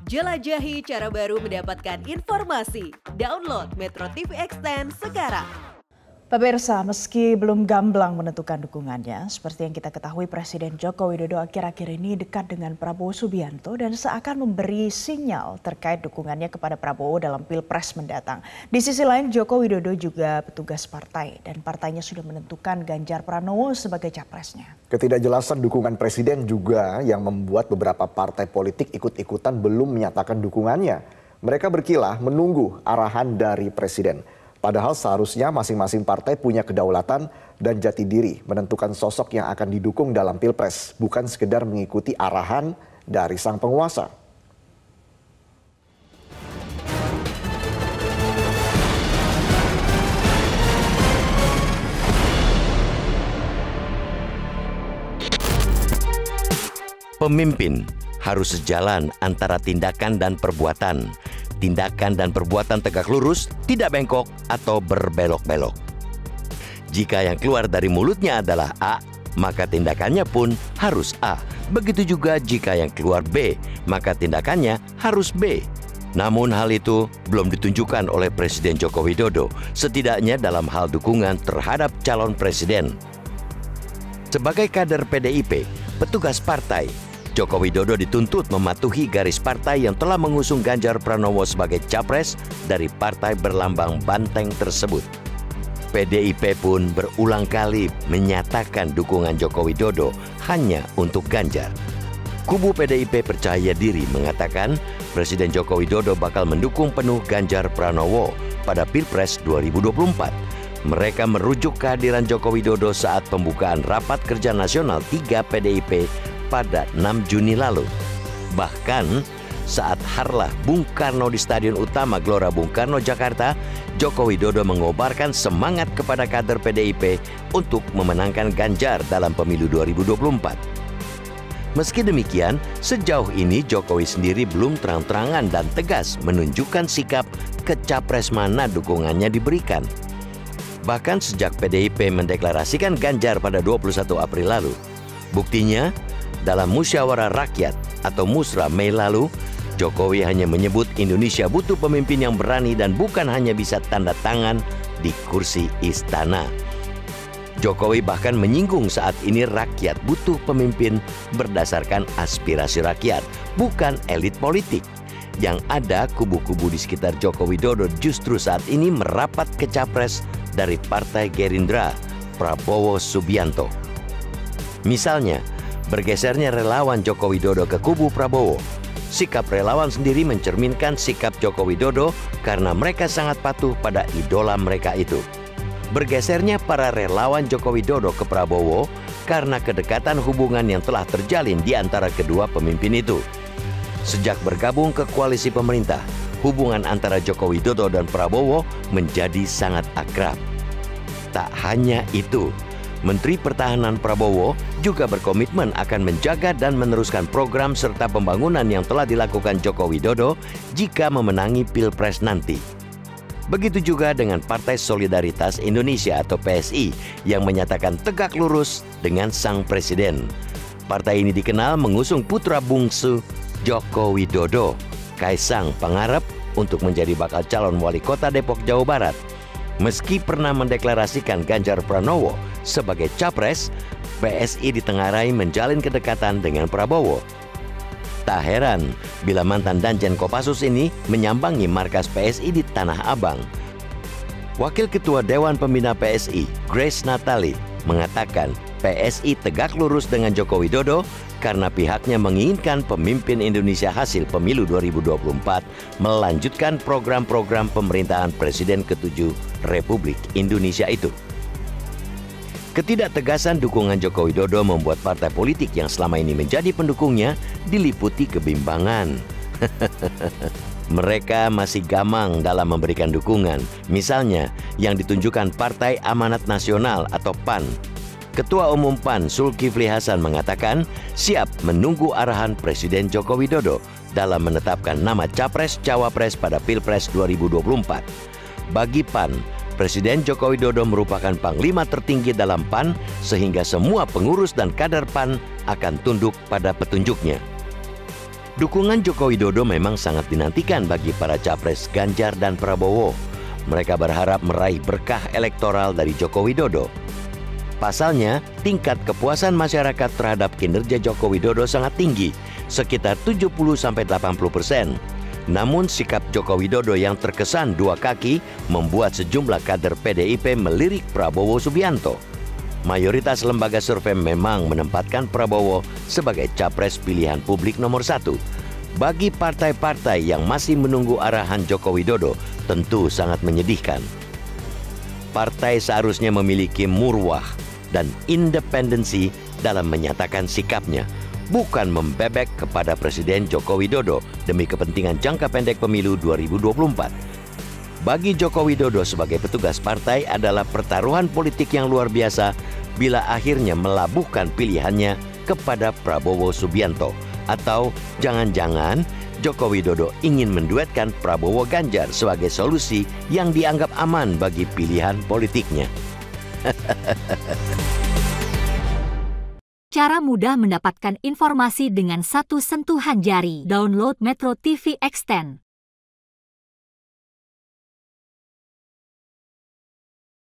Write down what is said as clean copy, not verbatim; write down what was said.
Jelajahi cara baru mendapatkan informasi. Download Metro TV Extend sekarang. Pemirsa, meski belum gamblang menentukan dukungannya, seperti yang kita ketahui Presiden Joko Widodo akhir-akhir ini dekat dengan Prabowo Subianto dan seakan memberi sinyal terkait dukungannya kepada Prabowo dalam Pilpres mendatang. Di sisi lain, Joko Widodo juga petugas partai dan partainya sudah menentukan Ganjar Pranowo sebagai capresnya. Ketidakjelasan dukungan Presiden juga yang membuat beberapa partai politik ikut-ikutan belum menyatakan dukungannya. Mereka berkilah menunggu arahan dari Presiden. Padahal seharusnya masing-masing partai punya kedaulatan dan jati diri menentukan sosok yang akan didukung dalam Pilpres, bukan sekedar mengikuti arahan dari sang penguasa. Pemimpin harus sejalan antara tindakan dan perbuatan. Tindakan dan perbuatan tegak lurus, tidak bengkok atau berbelok-belok. Jika yang keluar dari mulutnya adalah A, maka tindakannya pun harus A. Begitu juga jika yang keluar B, maka tindakannya harus B. Namun hal itu belum ditunjukkan oleh Presiden Joko Widodo, setidaknya dalam hal dukungan terhadap calon presiden. Sebagai kader PDIP, petugas partai, Joko Widodo dituntut mematuhi garis partai yang telah mengusung Ganjar Pranowo sebagai capres dari partai berlambang banteng tersebut. PDIP pun berulang kali menyatakan dukungan Joko Widodo hanya untuk Ganjar. Kubu PDIP percaya diri mengatakan Presiden Joko Widodo bakal mendukung penuh Ganjar Pranowo pada Pilpres 2024. Mereka merujuk kehadiran Joko Widodo saat pembukaan Rapat Kerja Nasional 3 PDIP pada 6 Juni lalu. Bahkan saat harlah Bung Karno di Stadion Utama Gelora Bung Karno, Jakarta, Joko Widodo mengobarkan semangat kepada kader PDIP untuk memenangkan Ganjar dalam pemilu 2024. Meski demikian, sejauh ini Jokowi sendiri belum terang-terangan dan tegas menunjukkan sikap ke capres mana dukungannya diberikan. Bahkan sejak PDIP mendeklarasikan Ganjar pada 21 April lalu. Buktinya, dalam musyawarah rakyat atau musra Mei lalu, Jokowi hanya menyebut Indonesia butuh pemimpin yang berani dan bukan hanya bisa tanda tangan di kursi istana. Jokowi bahkan menyinggung saat ini rakyat butuh pemimpin berdasarkan aspirasi rakyat, bukan elit politik. Yang ada kubu-kubu di sekitar Joko Widodo justru saat ini merapat ke capres dari Partai Gerindra, Prabowo Subianto. Misalnya, bergesernya relawan Joko Widodo ke kubu Prabowo. Sikap relawan sendiri mencerminkan sikap Joko Widodo karena mereka sangat patuh pada idola mereka itu. Bergesernya para relawan Joko Widodo ke Prabowo karena kedekatan hubungan yang telah terjalin di antara kedua pemimpin itu. Sejak bergabung ke koalisi pemerintah, hubungan antara Joko Widodo dan Prabowo menjadi sangat akrab. Tak hanya itu, Menteri Pertahanan Prabowo juga berkomitmen akan menjaga dan meneruskan program serta pembangunan yang telah dilakukan Joko Widodo jika memenangi Pilpres nanti. Begitu juga dengan Partai Solidaritas Indonesia atau PSI yang menyatakan tegak lurus dengan sang presiden. Partai ini dikenal mengusung putra bungsu Joko Widodo, Kaisang Pangarep, untuk menjadi bakal calon wali kota Depok, Jawa Barat. Meski pernah mendeklarasikan Ganjar Pranowo sebagai capres, PSI ditengarai menjalin kedekatan dengan Prabowo. Tak heran bila mantan Danjen Kopassus ini menyambangi markas PSI di Tanah Abang. Wakil Ketua Dewan Pembina PSI, Grace Natali, mengatakan PSI tegak lurus dengan Joko Widodo karena pihaknya menginginkan pemimpin Indonesia hasil pemilu 2024 melanjutkan program-program pemerintahan Presiden ke-7 Republik Indonesia itu. Ketidaktegasan dukungan Joko Widodo membuat partai politik yang selama ini menjadi pendukungnya diliputi kebimbangan. Mereka masih gamang dalam memberikan dukungan. Misalnya, yang ditunjukkan Partai Amanat Nasional atau PAN. Ketua Umum PAN Zulkifli Hasan mengatakan siap menunggu arahan Presiden Joko Widodo dalam menetapkan nama Capres-Cawapres pada Pilpres 2024. Bagi PAN, Presiden Joko Widodo merupakan panglima tertinggi dalam PAN sehingga semua pengurus dan kader PAN akan tunduk pada petunjuknya. Dukungan Joko Widodo memang sangat dinantikan bagi para capres Ganjar dan Prabowo. Mereka berharap meraih berkah elektoral dari Joko Widodo. Pasalnya, tingkat kepuasan masyarakat terhadap kinerja Joko Widodo sangat tinggi, sekitar 70-80%. Namun sikap Joko Widodo yang terkesan dua kaki membuat sejumlah kader PDIP melirik Prabowo Subianto. Mayoritas lembaga survei memang menempatkan Prabowo sebagai capres pilihan publik nomor 1. Bagi partai-partai yang masih menunggu arahan Joko Widodo, tentu sangat menyedihkan. Partai seharusnya memiliki murwah dan independensi dalam menyatakan sikapnya, bukan membebek kepada Presiden Joko Widodo demi kepentingan jangka pendek pemilu 2024. Bagi Joko Widodo sebagai petugas partai adalah pertaruhan politik yang luar biasa bila akhirnya melabuhkan pilihannya kepada Prabowo Subianto. Atau jangan-jangan Joko Widodo ingin menduetkan Prabowo Ganjar sebagai solusi yang dianggap aman bagi pilihan politiknya. Cara mudah mendapatkan informasi dengan satu sentuhan jari. Download Metro TV Extend.